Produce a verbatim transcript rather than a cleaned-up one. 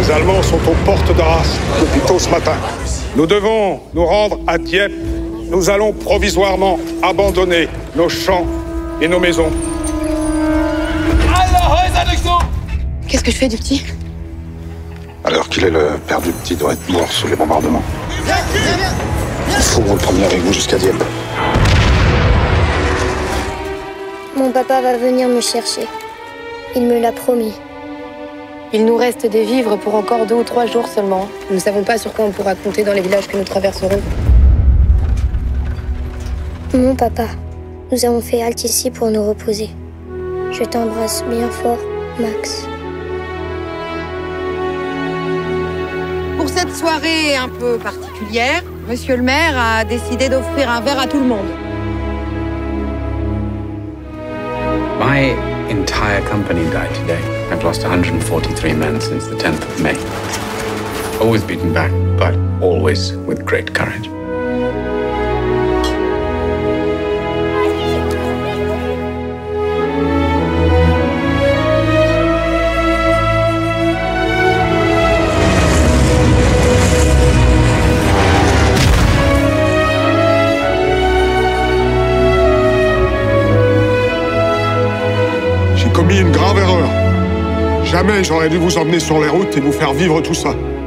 Les Allemands sont aux portes d'Arras depuis tôt ce matin. Nous devons nous rendre à Dieppe. Nous allons provisoirement abandonner nos champs et nos maisons. Qu'est-ce que je fais du petit? Alors qu'il est le père du petit doit être mort sous les bombardements. Il faut que vous le preniez avec vous jusqu'à Dieppe. Mon papa va venir me chercher. Il me l'a promis. Il nous reste des vivres pour encore deux ou trois jours seulement. Nous ne savons pas sur quoi on pourra compter dans les villages que nous traverserons. Mon papa, nous avons fait halte ici pour nous reposer. Je t'embrasse bien fort, Max. Pour cette soirée un peu particulière, Monsieur le maire a décidé d'offrir un verre à tout le monde. My entire company died today. I've lost one hundred forty-three men since the tenth of May. Always beaten back, but always with great courage. J'ai commis une grave erreur. Jamais j'aurais dû vous emmener sur les routes et vous faire vivre tout ça.